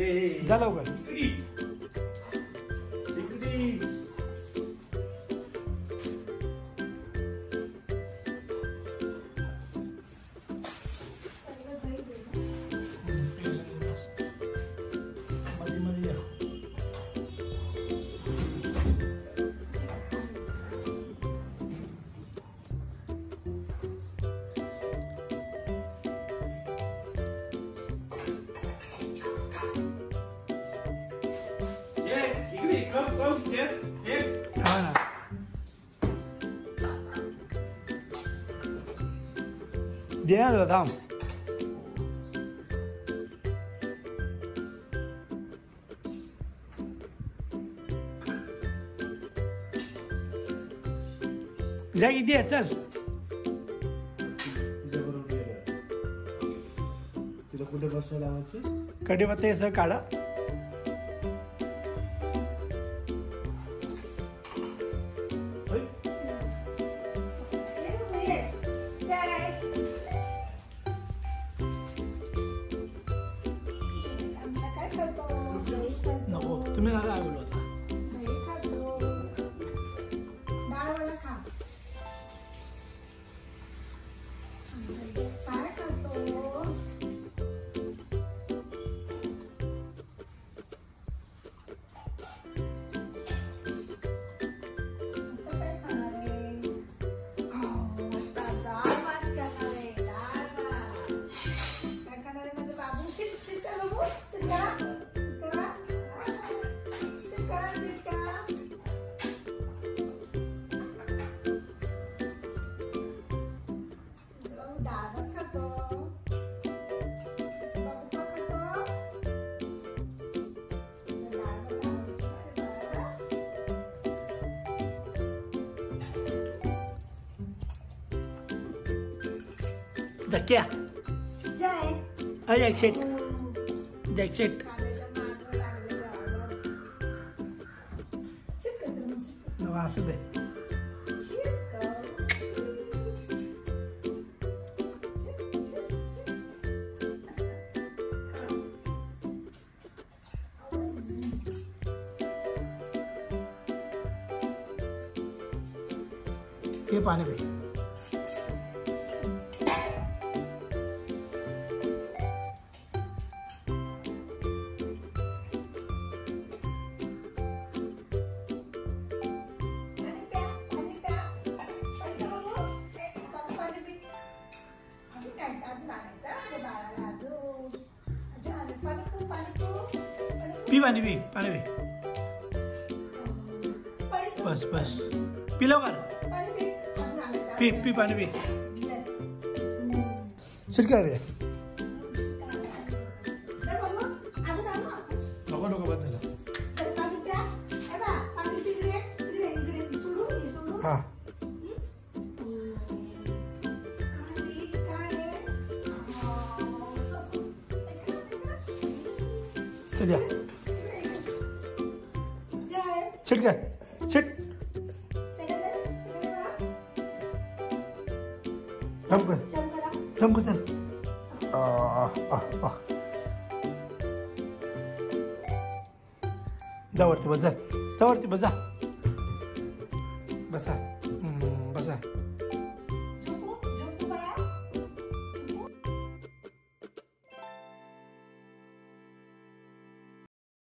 जा लवकर. दे ना तुला थांब. जा की दे चल. तुला कुठे बसायला लावायचं? कढीपत्ता हे सगळं काढा. नको तुम्ही नका बोलू आता. क्या जॅकसेट जॅकसेट असं दे. हे पाणी पे पी पाणी पी पाणी पी. बस बस पी लवकर. पी पी पाणी पी. शिरक्या दे. नको नको बंद झालं. हा चल या. शिट काय शिट. जंप कर जंप कर चल. जा वरती बस. जा वरती बस. जा बसा.